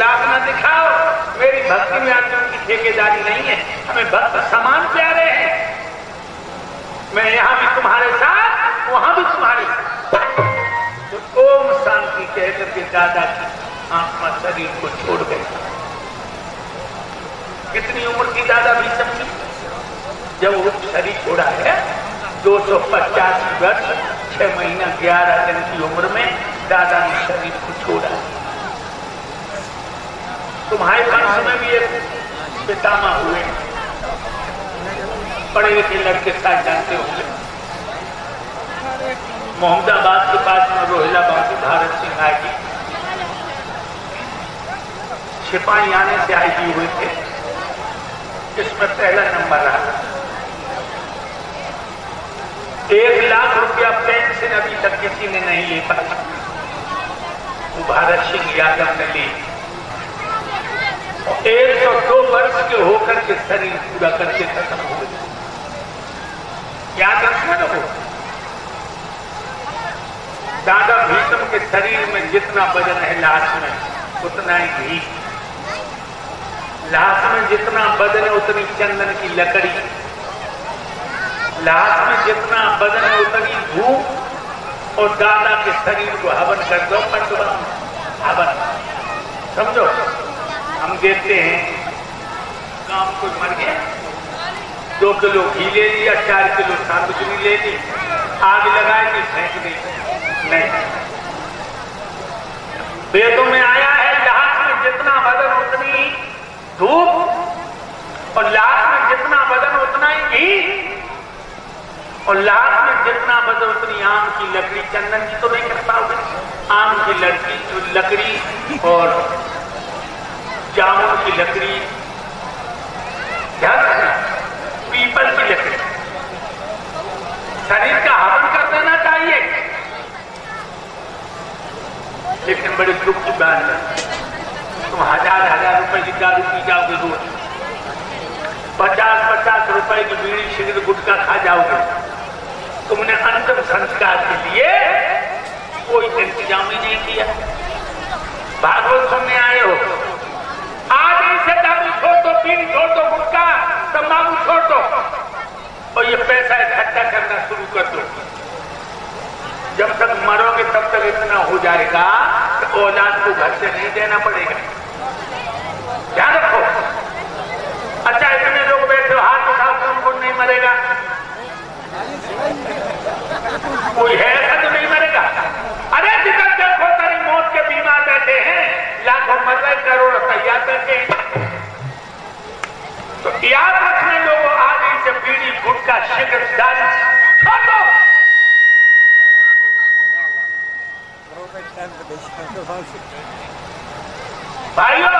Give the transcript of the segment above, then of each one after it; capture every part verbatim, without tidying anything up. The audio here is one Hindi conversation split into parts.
इखलास न दिखाओ। मेरी भक्ति में अर्जुन की ठेकेदारी नहीं है, हमें भक्त समान प्यारे हैं। मैं यहाँ भी तुम्हारे साथ, वहां भी तुम्हारे साथ। तो ओम शांति कह करके दादा की आत्मा शरीर को छोड़ गई। कितनी उम्र की दादा भीष्म की जब वो शरीर छोड़ा है? दो सौ पचास वर्ष छह महीना ग्यारह दिन की उम्र में दादा ने शरीर को छोड़ा। तुम्हारे वंश में भी एक पितामह हुए, पढ़े लिखे लड़के साथ जानते होंगे। मोहम्मदाबाद के पास में रोहिला बाबू भारत सिंह आई जी, सिपाही आने से आई जी हुए थे, इसमें पहला नंबर रहा। एक लाख रुपया पेंशन अभी तक किसी ने नहीं ले पाया, वो भारत सिंह यादव ने ली। और एक सौ दो वर्ष के होकर के शरीर पूरा करके खत्म हो गया। याद रखना लोगों, दादा भीष्म के शरीर में जितना वजन है लाश में उतना ही घी, लाश में जितना वजन है उतनी चंदन की लकड़ी, लाश में जितना वजन है उतनी धूप। और दादा के शरीर को हवन कर दो, पंचवन हवन, समझो। हम देखते हैं गांव कोई मर गया, दो किलो घी ले लिया, चार किलो सामग्री ले ली, आग लगाएगी, फेंक दी। नहीं, वेदों में आया है लाश में जितना वजन उतनी धूप, और लाश में जितना वजन उतना ही घी, और लाश में जितना वजन उतनी आम की लकड़ी। चंदन की तो नहीं कर पाओगे, आम की लकड़ी लकड़ी और जामुन की लकड़ी, ध्यान रखना, पीपल की लकड़ी। शरीर का हवन कर देना चाहिए, लेकिन बड़ी दुख की बात है, तुम हजार हजार रुपए की दारू पी जाओगे रोज, पचास पचास रुपए की बीड़ी सिगरेट गुटखा खा जाओगे, तुमने अंतिम संस्कार के लिए कोई इंतजाम ही नहीं किया। भागवत सुनने आए हो, आज से दारू छोड़ दो, बीड़ी छोड़ दो, गुटखा तंबाकू छोड़ दो, और ये पैसा इकट्ठा करना शुरू कर दो। जब तक मरोगे तब तक इतना हो जाएगा कि औलाद को घर से नहीं देना पड़ेगा। ध्यान रखो। अच्छा, इतने लोग बैठे हो, हाथ उठाओ, कौन कौन नहीं मरेगा? कोई है ऐसा जो नहीं मरेगा? अरे जिधर देखो तेरी मौत के बीमार बैठे हैं, लाखों मर रहे, करोड़ तैयार बैठे हैं। तो याद रखने लोगों, आज से बीड़ी गुटखा सिगरेट दारू छोड़ दो। भाइयों,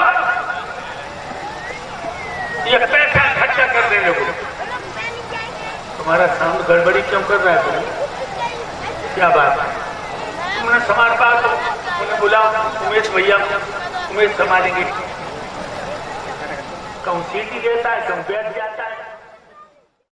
ये पैसा इकट्ठा कर रहे लोगों। तुम्हारा साउंड गड़बड़ी क्यों कर रहा है तुम? क्या बात है? तुमने समाज पास हो, उन्हें बुलाओ, उमेश भैया, उमेश संभालेंगे। कहूँ सीटी देता है, कहूँ बैठ जाता है।